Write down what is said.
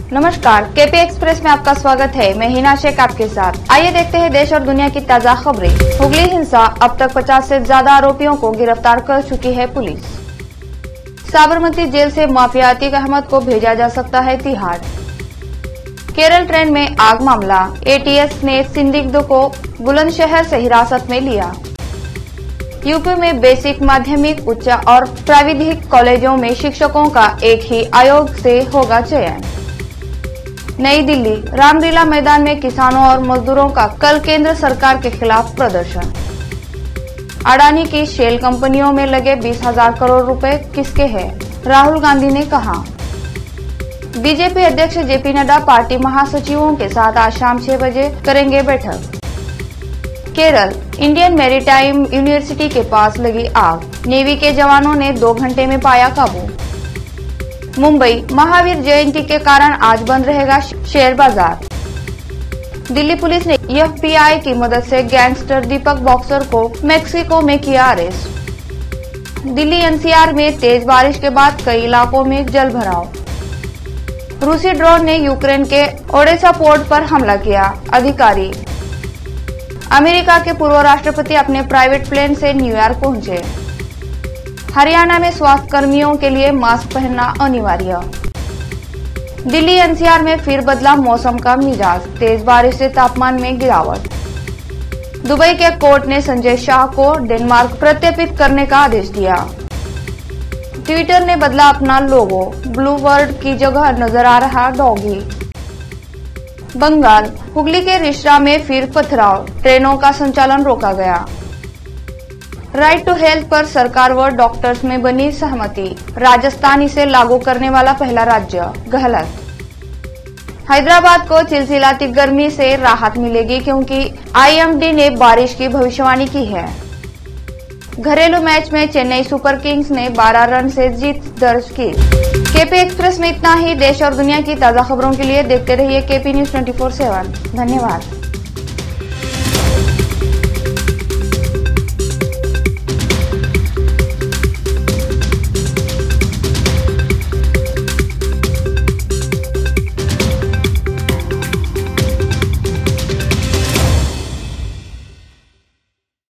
नमस्कार, KP express में आपका स्वागत है। मैं हिना शेख आपके साथ। आइए देखते हैं देश और दुनिया की ताजा खबरें। हुगली हिंसा, अब तक 50 से ज्यादा आरोपियों को गिरफ्तार कर चुकी है पुलिस। साबरमती जेल से माफिया अतीक अहमद को भेजा जा सकता है तिहाड़। केरल ट्रेन में आग मामला, एटीएस ने संदिग्ध को बुलंदशहर से हिरासत में लिया। यूपी में बेसिक, माध्यमिक, उच्च और प्राविधिक कॉलेजों में शिक्षकों का एक ही आयोग से होगा चयन। नई दिल्ली, रामलीला मैदान में किसानों और मजदूरों का कल केंद्र सरकार के खिलाफ प्रदर्शन। अडानी की शेल कंपनियों में लगे 20,000 करोड़ रुपए किसके हैं? राहुल गांधी ने कहा। बीजेपी अध्यक्ष जेपी नड्डा पार्टी महासचिवों के साथ आज शाम 6 बजे करेंगे बैठक। केरल, इंडियन मैरीटाइम यूनिवर्सिटी के पास लगी आग, नेवी के जवानों ने 2 घंटे में पाया काबू। मुंबई, महावीर जयंती के कारण आज बंद रहेगा शेयर बाजार। दिल्ली पुलिस ने एफबीआई की मदद से गैंगस्टर दीपक बॉक्सर को मेक्सिको में किया अरेस्ट। दिल्ली एनसीआर में तेज बारिश के बाद कई इलाकों में जल भराव। रूसी ड्रोन ने यूक्रेन के ओडेसा पोर्ट पर हमला किया, अधिकारी। अमेरिका के पूर्व राष्ट्रपति अपने प्राइवेट प्लेन से न्यूयॉर्क पहुंचे। हरियाणा में स्वास्थ्य कर्मियों के लिए मास्क पहनना अनिवार्य। दिल्ली एनसीआर में फिर बदला मौसम का मिजाज, तेज बारिश से तापमान में गिरावट। दुबई के कोर्ट ने संजय शाह को डेनमार्क प्रत्यर्पित करने का आदेश दिया। ट्विटर ने बदला अपना लोगो, ब्लू बर्ड की जगह नजर आ रहा डॉगी। बंगाल, हुगली के रिश्रा में फिर पथराव, ट्रेनों का संचालन रोका गया। राइट टू हेल्थ पर सरकार व डॉक्टर्स में बनी सहमति, राजस्थान इसे लागू करने वाला पहला राज्य, गलत। हैदराबाद को चिलचिलाती गर्मी से राहत मिलेगी क्योंकि आईएमडी ने बारिश की भविष्यवाणी की है। घरेलू मैच में चेन्नई सुपर किंग्स ने 12 रन से जीत दर्ज की। केपी एक्सप्रेस में इतना ही। देश और दुनिया की ताजा खबरों के लिए देखते रहिए केपी न्यूज 24/7। धन्यवाद।